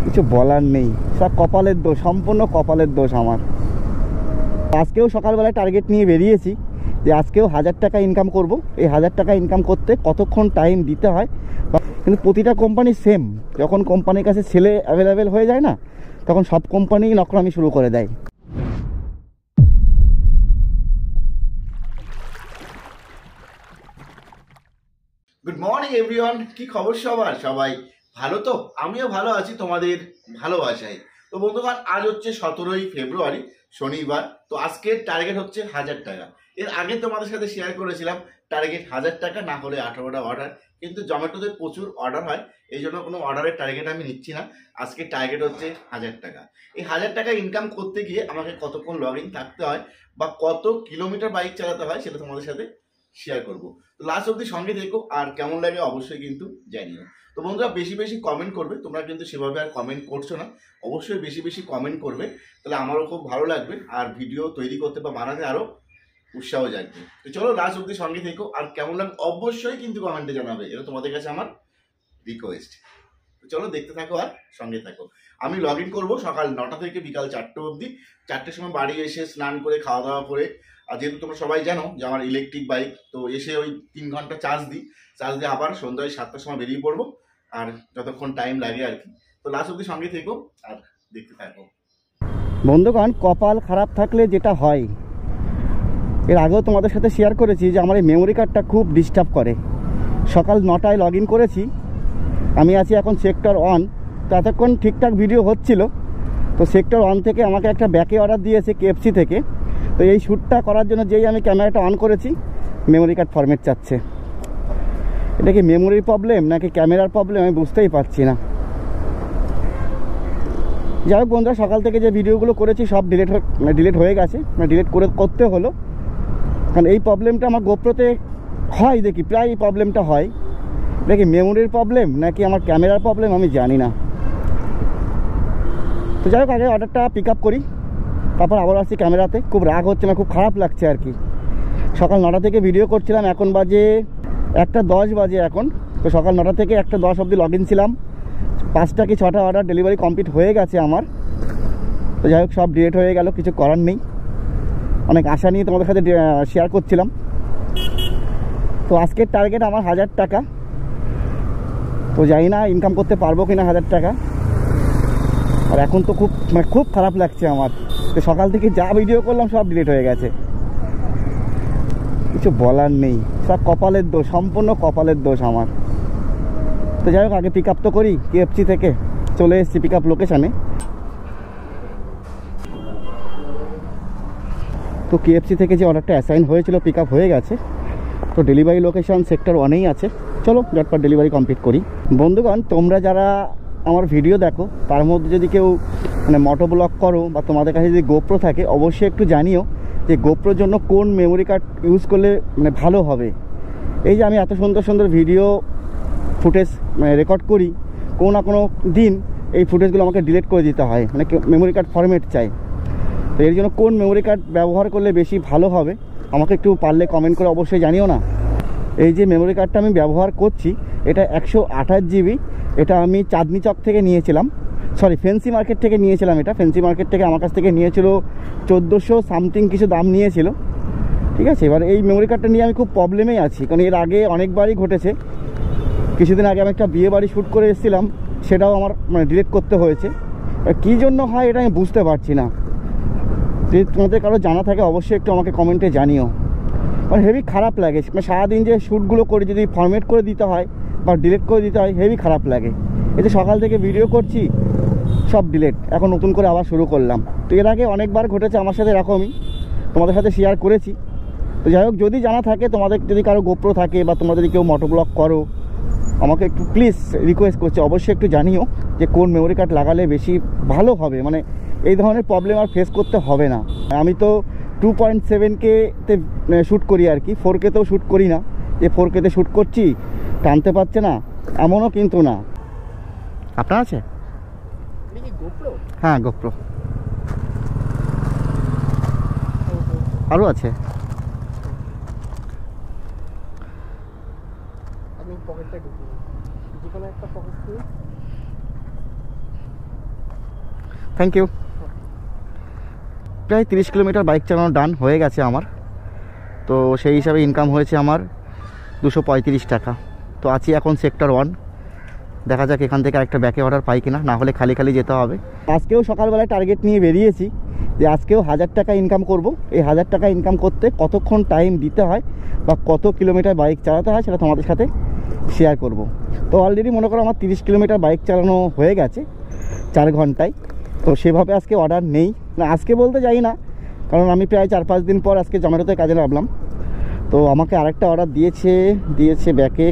কিছু বলার নেই, সব কপালের দোষ, সম্পূর্ণ কপালের দোষ আমার। আজকেও সকালবেলায় টার্গেট নিয়ে বেরিয়েছি যে আজকেও 1000 টাকা ইনকাম করব। এই 1000 টাকা ইনকাম করতে কতক্ষণ টাইম দিতে হয়, কিন্তু প্রতিটা কোম্পানি সেম। যখন কোম্পানির কাছে ছেলে অ্যাভেলেবেল হয়ে যায় না, তখন সব কোম্পানি নকরামি শুরু করে দেয়। গুড মর্নিং এভরিওয়ান, কি খবর সবার? সবাই ভালো তো? আমিও ভালো আছি তোমাদের ভালোবাসায়। তো বন্ধুগণ, আজ হচ্ছে 17ই ফেব্রুয়ারি, শনিবার। তো আজকের টার্গেট হচ্ছে 1000 টাকা। এর আগে তোমাদের সাথে শেয়ার করেছিলাম টার্গেট 1000 টাকা, না হলে 18টা অর্ডার। কিন্তু জোম্যাটোতে প্রচুর অর্ডার হয়, এই জন্য কোনো অর্ডারের টার্গেট আমি নিচ্ছি না। আজকে টার্গেট হচ্ছে 1000 টাকা। এই 1000 টাকা ইনকাম করতে গিয়ে আমাকে কতক্ষণ লগ ইন থাকতে হয় বা কত কিলোমিটার বাইক চালাতে হয় সেটা তোমাদের সাথে শেয়ার করবো। তো লাস্ট অব্দি সঙ্গে দেখো, আর কেমন লাগে অবশ্যই কিন্তু জানিও। তো বন্ধুরা, বেশি বেশি কমেন্ট করবে, তোমরা কিন্তু সেভাবে আর কমেন্ট করছো না। অবশ্যই বেশি বেশি কমেন্ট করবে, তাহলে আমারও খুব ভালো লাগবে, আর ভিডিও তৈরি করতে বা বানাতে আরও উৎসাহ জাগবে। তো চলো লাস্ট অব্দি সঙ্গে থেকো, আর কেমন লাগে অবশ্যই কিন্তু কমেন্টে জানাবে, এটা তোমাদের কাছে আমার রিকোয়েস্ট। তো চলো দেখতে থাকো আর সঙ্গে থাকো। আমি লগ ইন করবো সকাল 9টা থেকে বিকাল 4টে অবধি। 4টের সময় বাড়ি এসে স্নান করে খাওয়া দাওয়া করে, আর যেহেতু তোমরা সবাই জানো যে আমার ইলেকট্রিক বাইক, তো এসে ওই 3 ঘন্টা চার্জ দিয়ে আবার সন্ধ্যায় 7টার সময় বেরিয়ে পড়বো, আর যতক্ষণ টাইম লাগে আর কি। তো লাস্ট অব্দি সঙ্গে থেকো আর দেখতে থাকো। বন্ধুগণ, কপাল খারাপ থাকলে যেটা হয়, এর আগেও তোমাদের সাথে শেয়ার করেছি যে আমার এই মেমোরি কার্ডটা খুব ডিস্টার্ব করে। সকাল 9টায় লগ ইন করেছি, আমি আছি এখন সেক্টর 1। তো এতক্ষণ ঠিকঠাক ভিডিও হচ্ছিল। তো সেক্টর 1 থেকে আমাকে একটা ব্যাকে অর্ডার দিয়েছে KFC থেকে। তো এই শ্যুটটা করার জন্য যেই আমি ক্যামেরাটা অন করেছি, মেমোরি কার্ড ফরম্যাট চাচ্ছে। এটা কি মেমোরির প্রবলেম নাকি ক্যামেরার প্রবলেম আমি বুঝতেই পারছি না। যাই হোক বন্ধুরা, সকাল থেকে যে ভিডিওগুলো করেছি সব ডিলিট হয়ে গেছে, ডিলিট করতে হলো। কারণ এই প্রবলেমটা আমার গোপ্রোতে হয়, দেখি প্রায় এই প্রবলেমটা হয়। এটা কি মেমোরির প্রবলেম নাকি আমার ক্যামেরার প্রবলেম আমি জানি না। তো যাই হোক, আগে অর্ডারটা পিক আপ করি, তারপর আবার আসছি ক্যামেরাতে। খুব রাগ হচ্ছে না, খুব খারাপ লাগছে আর কি। সকাল 9টা থেকে ভিডিও করছিলাম, এখন বাজে 1:10 বাজে এখন। তো সকাল 9টা থেকে 1:10 অবধি লগ ইন ছিলাম। 5টা কি 6টা অর্ডার ডেলিভারি কমপ্লিট হয়ে গেছে আমার। তো যাই হোক, সব ডিলিট হয়ে গেল, কিছু করার নেই। অনেক আশা নিয়ে তোমাদের সাথে শেয়ার করছিলাম। তো আজকের টার্গেট আমার 1000 টাকা। তো জানি না ইনকাম করতে পারবো কিনা 1000 টাকা। আর এখন তো খুব খারাপ লাগছে আমার। তো সকাল থেকে যা ভিডিও করলাম সব ডিলিট হয়ে গেছে, কিছু বলার নেই, সব কপালের দোষ, সম্পূর্ণ কপালের দোষ আমার। তো যাই হোক, আগে পিক আপ তো করি। KFC থেকে চলে এসেছি পিক আপ লোকেশানে। তো KFC থেকে যে অর্ডারটা অ্যাসাইন হয়েছিল পিক আপ হয়ে গেছে। তো ডেলিভারি লোকেশান সেক্টর 1-এই আছে। চলো ঝটপট ডেলিভারি কমপ্লিট করি। বন্ধুগণ, তোমরা যারা আমার ভিডিও দেখো, তার মধ্যে যদি কেউ মোটো ব্লগ করো বা তোমাদের কাছে যদি গোপ্রো থাকে, অবশ্যই একটু জানিও যে গোপ্রোর জন্য কোন মেমোরি কার্ড ইউজ করলে ভালো হবে। এই যে আমি এত সুন্দর সুন্দর ভিডিও ফুটেজ রেকর্ড করি, কোনো না কোনো দিন এই ফুটেজগুলো আমাকে ডিলিট করে দিতে হয়, মেমোরি কার্ড ফরম্যাট চাই। তো এর জন্য কোন মেমোরি কার্ড ব্যবহার করলে বেশি ভালো হবে আমাকে একটু পারলে কমেন্ট করে অবশ্যই জানিও না। এই যে মেমোরি কার্ডটা আমি ব্যবহার করছি, এটা 128 GB। এটা আমি চাঁদনি চক থেকে নিয়েছিলাম, ফেন্সি মার্কেট থেকে নিয়েছিলাম। এটা ফেন্সি মার্কেট থেকে আমার কাছ থেকে নিয়েছিল 1400 সামথিং কিছু দাম নিয়েছিল, ঠিক আছে। এবার এই মেমোরি কার্ডটা নিয়ে আমি খুব প্রবলেমেই আছি, কারণ এর আগে অনেকবারই ঘটেছে। কিছুদিন আগে আমি একটা বিয়ে বাড়ি শ্যুট করে এসেছিলাম, সেটাও আমার ডিলিট করতে হয়েছে। কী জন্য হয় এটা আমি বুঝতে পারছি না। যদি তোমাদের কারো জানা থাকে অবশ্যই একটু আমাকে কমেন্টে জানিও। হেভি খারাপ লাগে, সারাদিন যে শ্যুটগুলো করে যদি ফরম্যাট করে দিতে হয় বা ডিলিট করে দিতে হয়, হেভি খারাপ লাগে। এই যে সকাল থেকে ভিডিও করছি সব ডিলিট, এখন নতুন করে আবার শুরু করলাম। তো এর আগে অনেকবার ঘটেছে আমার সাথে এরকমই, তোমাদের সাথে শেয়ার করেছি। তো যাই হোক, যদি জানা থাকে, তোমাদের যদি কারো গোপ্রো থাকে বা তোমরা যদি কেউ মোটো ব্লগ করো, আমাকে একটু প্লিজ রিকোয়েস্ট করছি, অবশ্যই একটু জানিও যে কোন মেমোরি কার্ড লাগালে বেশি ভালো হবে, এই ধরনের প্রবলেম আর ফেস করতে হবে না। আমি তো 2.7K-তে শ্যুট করি আর কি, 4K-তেও শ্যুট করি না যে 4K-তে শ্যুট করছি টানতে পারছে না, এমনও কিন্তু না। আপনার আছে? হ্যাঁ, গোপ্রো আরও আছে। Thank you. প্রায় 30 কিলোমিটার বাইক চালানো ডান হয়ে গেছে আমার। তো সেই হিসাবে ইনকাম হয়েছে আমার 235 টাকা। তো আছি এখন সেক্টর 1, দেখা যাক এখান থেকে একটা ব্যাকে অর্ডার পাই কিনা, না হলে খালি খালি যেতে হবে। আজকেও সকালবেলায় টার্গেট নিয়ে বেরিয়েছি যে আজকেও 1000 টাকা ইনকাম করব। এই 1000 টাকা ইনকাম করতে কতক্ষণ টাইম দিতে হয় বা কত কিলোমিটার বাইক চালাতে হয় সেটা তোমাদের সাথে শেয়ার করব। তো অলরেডি মনে করো আমার 30 কিলোমিটার বাইক চালানো হয়ে গেছে 4 ঘন্টায়। তো সেভাবে আজকে অর্ডার নেই, না আজকে বলতে যাই না, কারণ আমি প্রায় 4-5 দিন পর আজকে জোম্যাটোতে কাজে নামলাম। তো আমাকে আরেকটা অর্ডার দিয়েছে ব্যাকে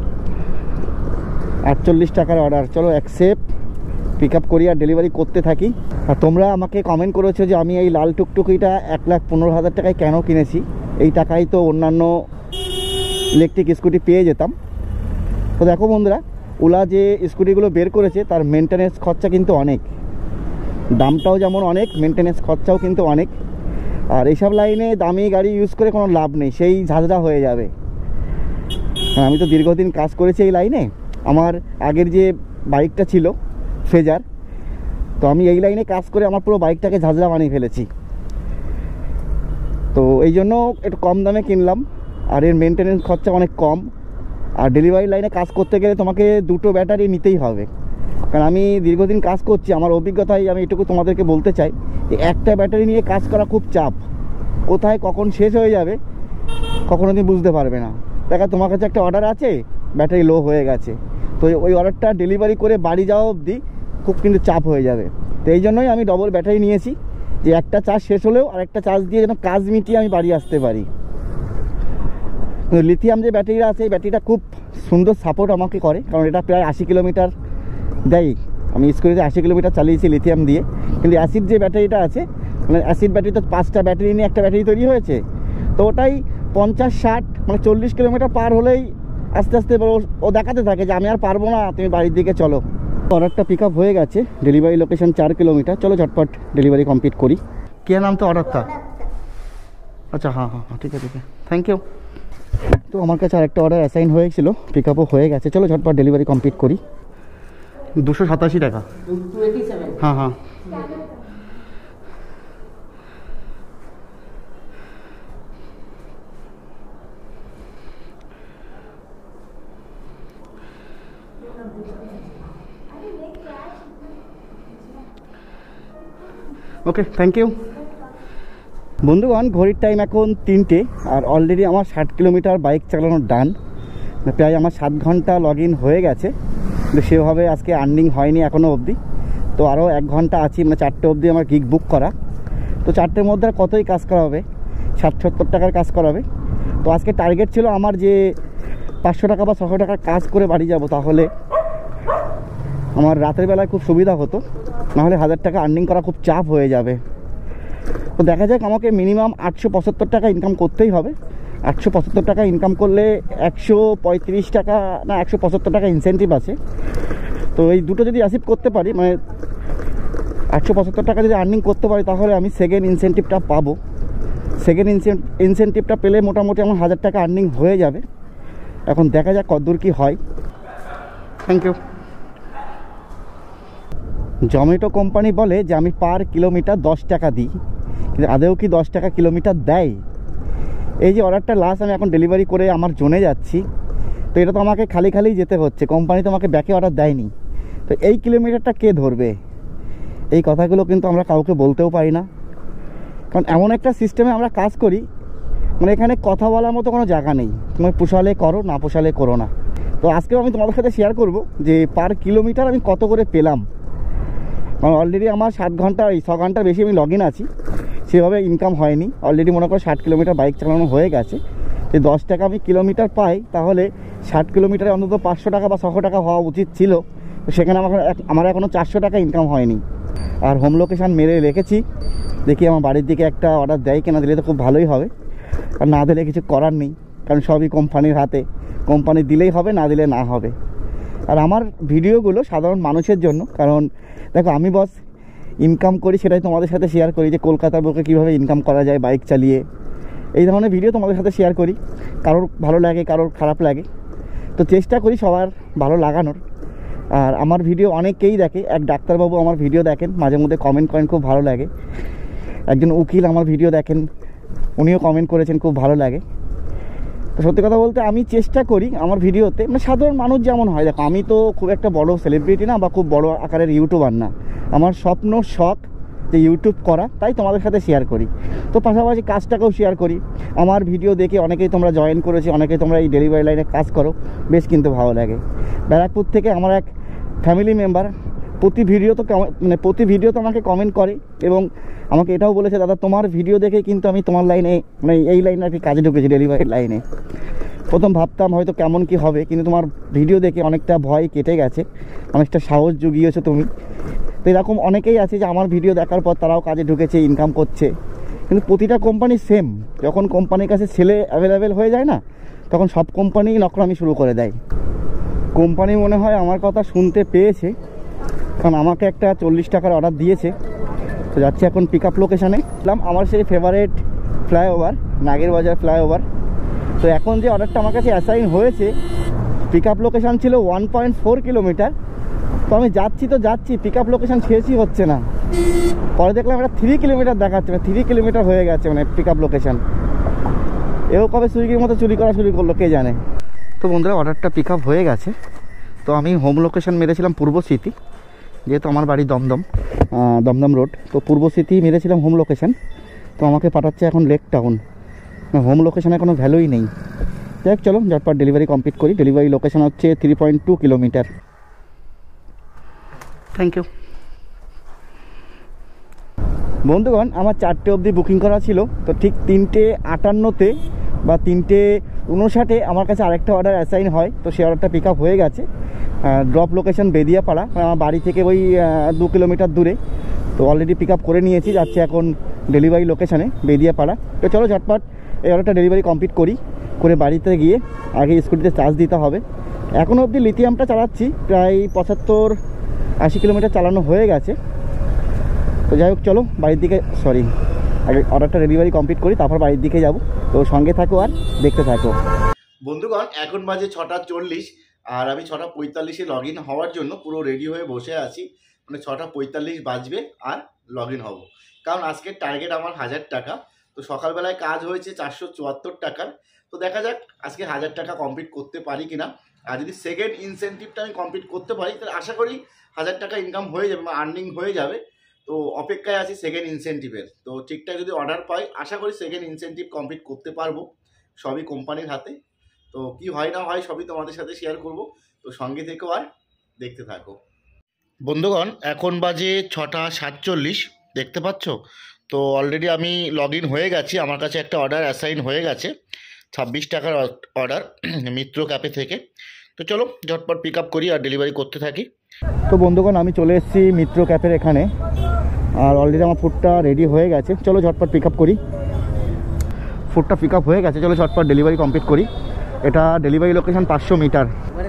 48 টাকার অর্ডার। চলো অ্যাকসেপ্ট, পিক আপ করি আর ডেলিভারি করতে থাকি। আর তোমরা আমাকে কমেন্ট করেছো যে আমি এই লাল টুকটুকিটা 1,15,000 টাকায় কেন কিনেছি, এই টাকায় তো অন্যান্য ইলেকট্রিক স্কুটি পেয়ে যেতাম। তো দেখো বন্ধুরা, ওলা যে স্কুটিগুলো বের করেছে তার মেনটেন্যান্স খরচা কিন্তু অনেক, দামটাও যেমন অনেক, মেনটেন্যান্স খরচাও কিন্তু অনেক। আর এইসব লাইনে দামি গাড়ি ইউজ করে কোনো লাভ নেই, সেই ঝাঁঝরা হয়ে যাবে। আমি তো দীর্ঘদিন কাজ করেছি এই লাইনে, আমার আগের যে বাইকটা ছিল ফেজার, তো আমি এই লাইনে কাজ করে আমার পুরো বাইকটাকে ঝাঁঝরা বানিয়ে ফেলেছি। তো এই জন্য একটু কম দামে কিনলাম, আর এর মেনটেন্যান্স খরচা অনেক কম। আর ডেলিভারি লাইনে কাজ করতে গেলে তোমাকে 2টো ব্যাটারি নিতেই হবে, কারণ আমি দীর্ঘদিন কাজ করছি, আমার অভিজ্ঞতায় আমি এটুকু তোমাদেরকে বলতে চাই যে একটা ব্যাটারি নিয়ে কাজ করা খুব চাপ, কোথায় কখন শেষ হয়ে যাবে কখনো তুমি বুঝতে পারবে না। দেখা তোমার কাছে একটা অর্ডার আছে, ব্যাটারি লো হয়ে গেছে, তো ওই অর্ডারটা ডেলিভারি করে বাড়ি যাওয়া অবধি খুব কিন্তু চাপ হয়ে যাবে। তো এই জন্যই আমি ডবল ব্যাটারি নিয়েছি, যে একটা চার্জ শেষ হলেও আরেকটা চার্জ দিয়ে যেন কাজ মিটিয়ে আমি বাড়ি আসতে পারি। লিথিয়াম যে ব্যাটারিটা আছে, এই ব্যাটারিটা খুব সুন্দর সাপোর্ট আমাকে করে, কারণ এটা প্রায় 80 কিলোমিটার দেয়। আমি স্কুটিতে 80 কিলোমিটার চালিয়েছি লিথিয়াম দিয়ে। কিন্তু অ্যাসিড যে ব্যাটারিটা আছে, মানে অ্যাসিড ব্যাটারি তো 5টা ব্যাটারি নিয়ে একটা ব্যাটারি তৈরি হয়েছে, তো ওটাই 50-60 মানে 40 কিলোমিটার পার হলেই আস্তে আস্তে ও দেখাতে থাকে যে আমি আর পারবো না, তুমি বাড়ির দিকে চলো। অর্ডারটা পিক আপ হয়ে গেছে, ডেলিভারি লোকেশন 4 কিলোমিটার। চলো ঝটপট ডেলিভারি কমপ্লিট করি। কে নাম তো অর্ডারটা? আচ্ছা, হ্যাঁ, ঠিক আছে, থ্যাংক ইউ। তো আমার কাছে আরেকটা অর্ডার অ্যাসাইন হয়েছিল, পিক আপও হয়ে গেছে। চলো ঝটপট ডেলিভারি কমপ্লিট করি। 287 টাকা। হ্যাঁ। Okay, thank you. বন্ধুগণ, ঘড়ির টাইম এখন 3টে, আর অলরেডি আমার 60 কিলোমিটার বাইক চালানো ডান। প্রায় আমার 7 ঘন্টা লগ ইন হয়ে গেছে, কিন্তু সেভাবে আজকে আর্নিং হয়নি এখনও অবধি। তো আরও 1 ঘন্টা আছি, মানে 4টে অবধি আমার গিগ বুক করা। তো 4টের মধ্যে আর কতই কাজ করা হবে, 60-70 টাকার কাজ করাবে। তো আজকে টার্গেট ছিল আমার যে 500 টাকা বা 600 টাকার কাজ করে বাড়ি যাব, তাহলে আমার রাতের বেলায় খুব সুবিধা হতো, নাহলে 1000 টাকা আর্নিং করা খুব চাপ হয়ে যাবে। তো দেখা যাক, আমাকে মিনিমাম 875 টাকা ইনকাম করতেই হবে। 875 টাকা ইনকাম করলে 135 টাকা না 175 টাকা ইনসেন্টিভ আছে। তো এই দুটো যদি অ্যাচিভ করতে পারি, মানে 875 টাকা যদি আর্নিং করতে পারি, তাহলে আমি সেকেন্ড ইনসেন্টিভটা পাবো। সেকেন্ড ইনসেন্টিভটা পেলে মোটামুটি আমার 1000 টাকা আর্নিং হয়ে যাবে। এখন দেখা যাক কতদূর কী হয়। Thank you. জোম্যাটো কোম্পানি বলে যে আমি পার কিলোমিটার 10 টাকা দিই, কিন্তু আদেও কি 10 টাকা কিলোমিটার দেয়? এই যে অর্ডারটা লাস্ট আমি এখন ডেলিভারি করে আমার জোনে যাচ্ছি, তো এটা তো আমাকে খালি খালি যেতে হচ্ছে, কোম্পানি তো আমাকে ব্যাকে অর্ডার দেয়নি। তো এই কিলোমিটারটা কে ধরবে? এই কথাগুলো কিন্তু আমরা কাউকে বলতেও পারি না, কারণ এমন একটা সিস্টেমে আমরা কাজ করি, মানে এখানে কথা বলার মতো কোনো জায়গা নেই। তোমার পোষালে করো, না পোষালে করো না। তো আজকেও আমি তোমাদের সাথে শেয়ার করব যে পার কিলোমিটার আমি কত করে পেলাম। মানে অলরেডি আমার 7 ঘন্টা 6 ঘন্টার বেশি আমি লগ ইন আছি, সেভাবে ইনকাম হয়নি। অলরেডি মনে করো 60 কিলোমিটার বাইক চালানো হয়ে গেছে। যে 10 টাকা আমি কিলোমিটার পাই, তাহলে 60 কিলোমিটারে অন্তত 500 টাকা বা 600 টাকা হওয়া উচিত ছিল। তো সেখানে আমার এখনও 400 টাকা ইনকাম হয়নি। আর হোম লোকেশান মেরে রেখেছি, দেখি আমার বাড়ির দিকে একটা অর্ডার দেয় কিনা, দিলে তো খুব ভালোই হবে। আর না দিলে কিছু করার নেই, কারণ সবই কোম্পানির হাতে, কোম্পানি দিলেই হবে, না দিলে না হবে। আর আমার ভিডিওগুলো সাধারণ মানুষের জন্য, কারণ দেখো আমি বস ইনকাম করি, সেটাই তোমাদের সাথে শেয়ার করি যে কলকাতার বুকে কীভাবে ইনকাম করা যায় বাইক চালিয়ে। এই ধরনের ভিডিও তোমাদের সাথে শেয়ার করি, কারোর ভালো লাগে কারোর খারাপ লাগে, তো চেষ্টা করি সবার ভালো লাগানোর। আর আমার ভিডিও অনেকেই দেখে, এক ডাক্তারবাবু আমার ভিডিও দেখেন, মাঝে মধ্যে কমেন্ট করেন, খুব ভালো লাগে। একজন উকিল আমার ভিডিও দেখেন, উনিও কমেন্ট করেছেন, খুব ভালো লাগে। তো সত্যি কথা বলতে আমি চেষ্টা করি আমার ভিডিওতে, মানে সাধারণ মানুষ যেমন হয়, দেখো আমি তো খুব একটা বড় সেলিব্রিটি না বা খুব বড় আকারের ইউটিউবার না, আমার স্বপ্ন শখ যে ইউটিউব করা, তাই তোমাদের সাথে শেয়ার করি। তো পাশাপাশি কাজটাকেও শেয়ার করি। আমার ভিডিও দেখে অনেকেই তোমরা জয়েন করেছে, অনেকেই তোমরা এই ডেলিভারি লাইনে কাজ করো, বেশ কিন্তু ভালো লাগে। ব্যারাকপুর থেকে আমার এক ফ্যামিলি মেম্বার প্রতি ভিডিও তো আমাকে কমেন্ট করে এবং আমাকে এটাও বলেছে, দাদা তোমার ভিডিও দেখে কিন্তু আমি তোমার লাইনে, মানে এই লাইনে আর কি কাজে ঢুকেছি, ডেলিভারি লাইনে। প্রথম ভাবতাম হয়তো কেমন কি হবে, কিন্তু তোমার ভিডিও দেখে অনেকটা ভয় কেটে গেছে, অনেকটা সাহস জুগিয়েছো তুমি। তো এরকম অনেকেই আছে যে আমার ভিডিও দেখার পর তারাও কাজে ঢুকেছে, ইনকাম করছে। কিন্তু প্রতিটা কোম্পানি সেম, যখন কোম্পানির কাছে ছেলে অ্যাভেলেবেল হয়ে যায় না, তখন সব কোম্পানি নকরামি শুরু করে দেয়। কোম্পানি মনে হয় আমার কথা শুনতে পেয়েছে, কারণ আমাকে একটা 40 টাকার অর্ডার দিয়েছে। তো যাচ্ছি এখন পিক আপ লোকেশানে। আমার সেই ফেভারেট ফ্লাইওভার, নাগেরবাজার ফ্লাইওভার। তো এখন যে অর্ডারটা আমার কাছে অ্যাসাইন হয়েছে, পিক আপ লোকেশান ছিল 1.4 কিলোমিটার। তো আমি যাচ্ছি পিক আপ লোকেশান শেষই হচ্ছে না। পরে দেখলাম এটা 3 কিলোমিটার দেখাচ্ছে, 3 কিলোমিটার হয়ে গেছে মানে পিক আপ লোকেশান। এও কবে সুইগির মতো চুরি করা শুরু করলো কে জানে। তো বন্ধুরা অর্ডারটা পিক আপ হয়ে গেছে। তো আমি হোম লোকেশান মেরেছিলাম পূর্ব স্মৃতি, যেহেতু আমার বাড়ি দমদম রোড। তো পূর্ব স্মৃতি মেরেছিলাম হোম লোকেশান। তো আমাকে পাঠাচ্ছে এখন লেক টাউন। হোম লোকেশানে কোনো ভ্যালুই নেই। যাই হোক, চলো ঝটপট ডেলিভারি কমপ্লিট করি। ডেলিভারি লোকেশান হচ্ছে 3.2 কিলোমিটার। Thank you. বন্ধুগণ, আমার 4টে অবধি বুকিং করা ছিল। তো ঠিক 3:58-তে বা 3:59-এ আমার কাছে আরেকটা অর্ডার অ্যাসাইন হয়। তো সেই অর্ডারটা পিক আপ হয়ে গেছে। ড্রপ লোকেশন বেদিয়াপাড়া, আমার বাড়ি থেকে ওই 2 কিলোমিটার দূরে। তো অলরেডি পিক আপ করে নিয়েছি, যাচ্ছে এখন ডেলিভারি লোকেশানে বেদিয়াপাড়া। তো চলো ঝটপট এই অর্ডারটা ডেলিভারি কমপ্লিট করে বাড়িতে গিয়ে আগে স্কুটিতে চার্জ দিতে হবে। এখনও অবধি লিথিয়ামটা চালাচ্ছি, প্রায় 75-80 কিলোমিটার চালানো হয়ে গেছে। তো যাই হোক, চলো বাড়ির দিকে, আগে অর্ডারটা ডেলিভারি কমপ্লিট করি, তারপর বাড়ির দিকে যাব। তো সঙ্গে থাকো আর দেখতে থাকো। বন্ধুগণ, এখন বাজে 6:40 আর আমি 6:45-এ লগ ইন হওয়ার জন্য পুরো রেডি হয়ে বসে আছি। মানে 6:45 বাজবে আর লগ ইন হবো, কারণ আজকের টার্গেট আমার 1000 টাকা। তো সকালবেলায় কাজ হয়েছে 474 টাকার। তো দেখা যাক আজকে 1000 টাকা কমপ্লিট করতে পারি কিনা। আর যদি সেকেন্ড ইনসেন্টিভটা আমি কমপ্লিট করতে পারি, তাহলে আশা করি 1000 টাকা ইনকাম হয়ে যাবে বা আর্নিং হয়ে যাবে। তো অপেক্ষায় আছি সেকেন্ড ইনসেন্টিভের। তো ঠিকঠাক যদি অর্ডার পাই, আশা করি সেকেন্ড ইনসেন্টিভ কমপ্লিট করতে পারবো। সবই কোম্পানির হাতে। তো কি হয় না হয় সবই তোমাদের সাথে শেয়ার করব। তো সঙ্গে থেকো আর দেখতে থাকো। বন্ধুগণ, এখন বাজে 6:47, দেখতে পাচ্ছ। তো অলরেডি আমি লগ ইন হয়ে গেছি। আমার কাছে একটা অর্ডার অ্যাসাইন হয়ে গেছে, 26 টাকার অর্ডার মিত্র ক্যাফে থেকে। তো চলো ঝটপট পিক আপ করি আর ডেলিভারি করতে থাকি। তো বন্ধুগণ, আমি চলে এসেছি মিত্র ক্যাফের এখানে, আর অলরেডি আমার ফুডটা রেডি হয়ে গেছে। চলো ঝটপট পিক আপ করি। ফুডটা পিক আপ হয়ে গেছে, চলো ঝটপট ডেলিভারি কমপ্লিট করি। এটা ডেলিভারি লোকেশন 500 মিটার।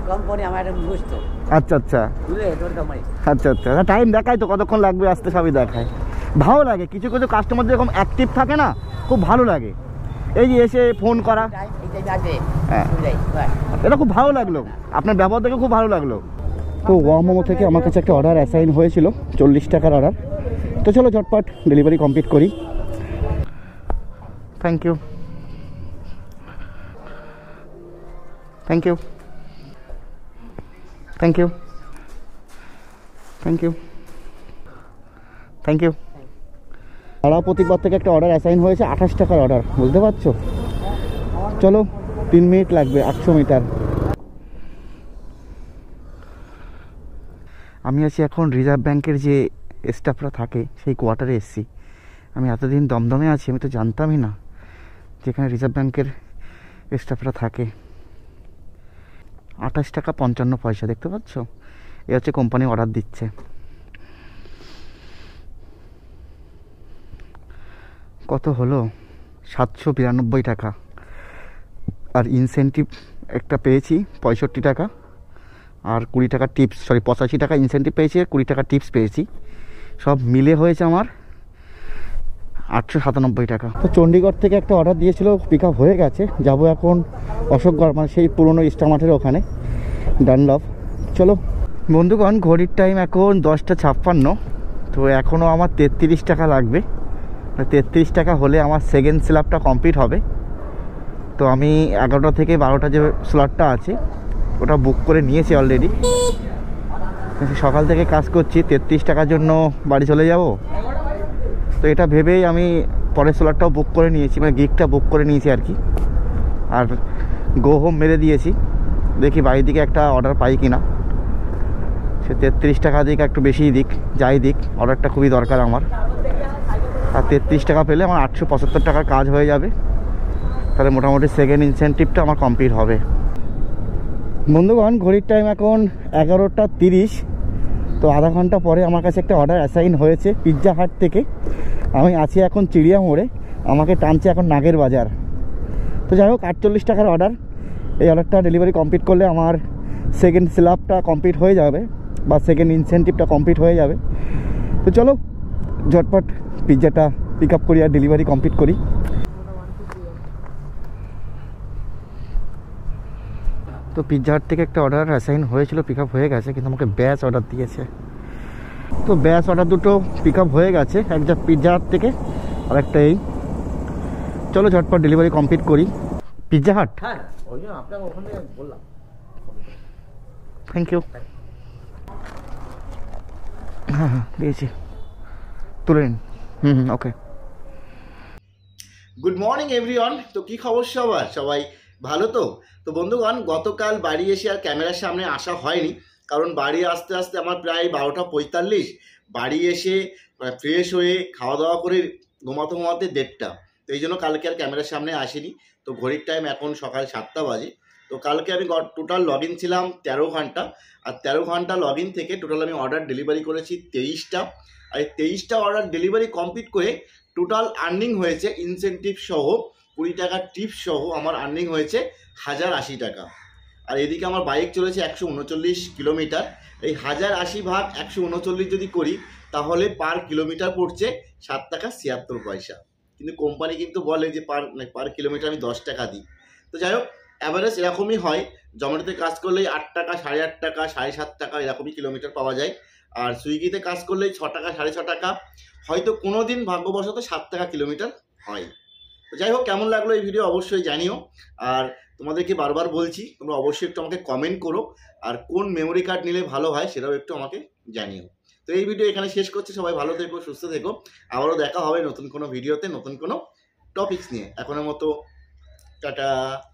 আচ্ছা আচ্ছা আচ্ছা আচ্ছা, টাইম দেখায় তো কতক্ষণ লাগবে আসতে, সবই দেখায়। ভালো লাগে, কিছু কিছু কাস্টমার যেরকম অ্যাক্টিভ থাকে না, খুব ভালো লাগে। এই যে এসে ফোন করা, হ্যাঁ, এটা খুব ভালো লাগলো, আপনার ব্যবহার দেখে খুব ভালো লাগলো। তো মোমো থেকে আমার কাছে একটা অর্ডার অ্যাসাইন হয়েছিল, 40 টাকার অর্ডার। তো চলো ঝটপট ডেলিভারি কমপ্লিট করি। Thank you, thank you, thank you, thank you, thank you. পাড়া প্রতিবার থেকে একটা অর্ডার অ্যাসাইন হয়েছে, 28 টাকার অর্ডার, বুঝতে পারছো। চলো 3 মিনিট লাগবে, 800 মিটার। আমি আছি এখন রিজার্ভ ব্যাংকের যে স্টাফরা থাকে সেই কোয়ার্টারে এসেছি। আমি এতদিন দমদমে আছি, আমি তো জানতামই না যেখানে রিজার্ভ ব্যাংকের স্টাফরা থাকে। 28 টাকা 55 পয়সা, দেখতে পাচ্ছ। এ হচ্ছে কোম্পানি অর্ডার দিচ্ছে। কত হলো? 792 টাকা। আর ইনসেন্টিভ একটা পেয়েছি 65 টাকা, আর 20 টাকা টিপস, 85 টাকা ইনসেন্টিভ পেয়েছি, 20 টাকা টিপস পেয়েছি। সব মিলে হয়েছে আমার 897 টাকা। তো চণ্ডীগড় থেকে একটা অর্ডার দিয়েছিল, পিক আপ হয়ে গেছে। যাব এখন অশোকগড়, মানে সেই পুরনো স্টার মাঠের ওখানে, ডানলভ। চলো বন্ধুগণ ঘড়ির টাইম এখন 10:56। তো এখনও আমার 33 টাকা লাগবে। 33 টাকা হলে আমার সেকেন্ড স্ল্যাবটা কমপ্লিট হবে। তো আমি 11টা থেকে 12টা যে স্লটটা আছে ওটা বুক করে নিয়েছি অলরেডি। সকাল থেকে কাজ করছি, 33 টাকার জন্য বাড়ি চলে যাব। তো এটা ভেবেই আমি পরের স্লটটাও বুক করে নিয়েছি, মানে গিগটা বুক করে নিয়েছি আর কি। আর গো হোম মেরে দিয়েছি, দেখি বাড়ির দিকে একটা অর্ডার পাই কি না। সে 33 টাকা দিক একটু বেশিই দিক, যাই দিক, অর্ডারটা খুবই দরকার আমার। আর 33 টাকা পেলে আমার 875 টাকার কাজ হয়ে যাবে। তাহলে মোটামুটি সেকেন্ড ইনসেন্টিভটা আমার কমপ্লিট হবে। বন্ধুগণ ঘড়ির টাইম এখন 11:30। তো আধা ঘন্টা পরে আমার কাছে একটা অর্ডার অ্যাসাইন হয়েছে পিৎজা হাট থেকে। আমি আছি এখন চিড়িয়া মোড়ে, আমাকে টানছে এখন নাগের বাজার। তো যাই হোক 48 টাকার অর্ডার। এই অর্ডারটা ডেলিভারি কমপ্লিট করলে আমার সেকেন্ড স্ল্যাবটা কমপ্লিট হয়ে যাবে বা সেকেন্ড ইনসেন্টিভটা কমপ্লিট হয়ে যাবে। তো চলো ঝটপট পিৎজাটা পিক আপ করি আর ডেলিভারি কমপ্লিট করি। তো পিৎজা হাট থেকে একটা অর্ডার অ্যাসাইন হয়েছিল, পিক আপ হয়ে গেছে, কিন্তু আমাকে ব্যাচ অর্ডার দিয়েছে। তো ব্যাচ অর্ডার দুটো পিক আপ হয়ে গেছে, একটা পিৎজা হাট থেকে আর একটা এই। চলো ঝটপট ডেলিভারি কমপ্লিট করি। পিৎজা হাট, হ্যাঁ ওই জন্য আপনাকে ওখানে বললাম। Thank you. হ্যাঁ হ্যাঁ দিয়েছি, তুলে নিন। ওকে। Good morning everyone. তো কি খবর সবার, সবাই ভালো তো? তো বন্ধুগণ গতকাল বাড়ি এসে আর ক্যামেরার সামনে আসা হয়নি, কারণ বাড়ি আসতে আসতে আমার প্রায় 12:45। বাড়ি এসে ফ্রেশ হয়ে খাওয়া দাওয়া করে ঘুমাতে 1:30। তো এই জন্য কালকে আর ক্যামেরার সামনে আসিনি। তো ঘড়ির টাইম এখন সকাল 7টা বাজে। তো কালকে আমি টোটাল লগ ইন ছিলাম 13 ঘন্টা। আর 13 ঘন্টা লগ ইন থেকে টোটাল আমি অর্ডার ডেলিভারি করেছি 23টা। আর এই 23টা অর্ডার ডেলিভারি কমপ্লিট করে টোটাল আর্নিং হয়েছে ইনসেন্টিভ সহ 20 টাকার টিপস সহ আমার আর্নিং হয়েছে 1080 টাকা। আর এদিকে আমার বাইক চলেছে 139 কিলোমিটার। এই 1080 ভাগ 139 যদি করি তাহলে পার কিলোমিটার পড়ছে 7 টাকা 76 পয়সা। কিন্তু কোম্পানি কিন্তু বলে যে পার কিলোমিটার আমি 10 টাকা দিই। তো যাই হোক অ্যাভারেজ এরকমই হয়। জোম্যাটোতে কাজ করলেই 8 টাকা, 8.5 টাকা, 7.5 টাকা এরকমই কিলোমিটার পাওয়া যায়। আর সুইগিতে কাজ করলেই 6 টাকা, 6.5 টাকা, হয়তো কোনো দিন ভাগ্যবশত 7 টাকা কিলোমিটার হয়। তো যাই হোক কেমন লাগলো এই ভিডিও অবশ্যই জানিও। আর তোমাদেরকে বারবার বলছি তোমরা অবশ্যই একটু আমাকে কমেন্ট করো, আর কোন মেমোরি কার্ড নিলে ভালো হয় সেটাও একটু আমাকে জানিও। তো এই ভিডিও এখানে শেষ করছি, সবাই ভালো থেকো, সুস্থ থেকো। আবারও দেখা হবে নতুন কোনো ভিডিওতে, নতুন কোনো টপিকস নিয়ে। এখনের মতো টাটা।